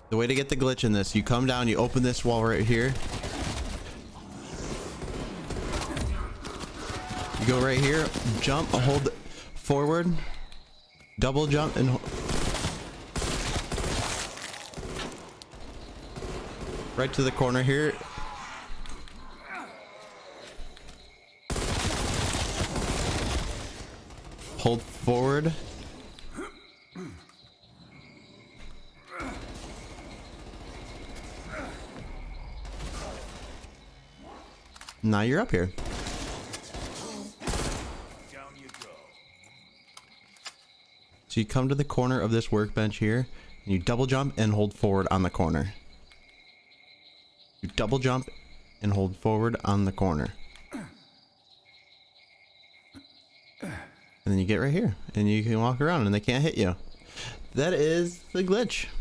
The way to get the glitch in this, you come down, you open this wall right here. You go right here, jump, hold forward, double jump, and right to the corner here. Hold forward. Now you're up here. So you come to the corner of this workbench here, and you double jump and hold forward on the corner. You double jump and hold forward on the corner. And then you get right here, and you can walk around and they can't hit you. That is the glitch.